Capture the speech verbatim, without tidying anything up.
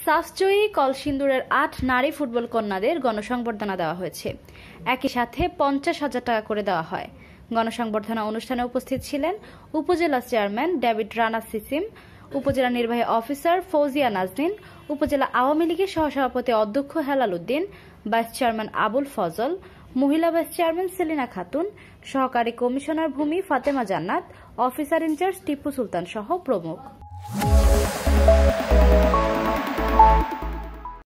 সাফজয়ী কলসিন্দুরের আট নারী ফুটবল কন্যাদের গণসংবর্ধনা দেওয়া হয়েছে। একই সাথে পঞ্চাশ হাজার টাকা করে দেওয়া হয়। গণসংবর্ধনা অনুষ্ঠানে উপস্থিত ছিলেন উপজেলা চেয়ারম্যান ডেভিড রানা সিসিম, উপজেলা নির্বাহী অফিসার ফৌজিয়া নাজনীন, উপজেলা আওয়ামী লীগের সহসভাপতি অধ্যক্ষ হেলাল উদ্দিন, ভাইস চেয়ারম্যান আবুল ফজল, মহিলা ভাইস চেয়ারম্যান সেলিনা খাতুন, সহকারী কমিশনার ভূমি ফাতেমা জান্নাত, অফিসার ইনচার্জ টিপু সুলতান সহ প্রমুখ।